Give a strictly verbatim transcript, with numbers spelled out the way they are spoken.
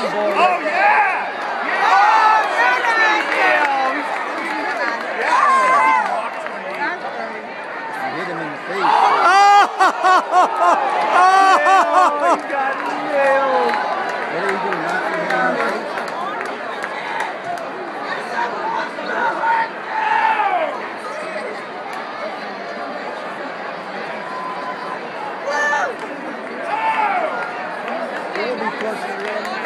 ball. Oh, yeah! Yeah! You hit him in the face. Oh, he got nailed. What are you doing? Knocking him in the face? He'll be pushing it in.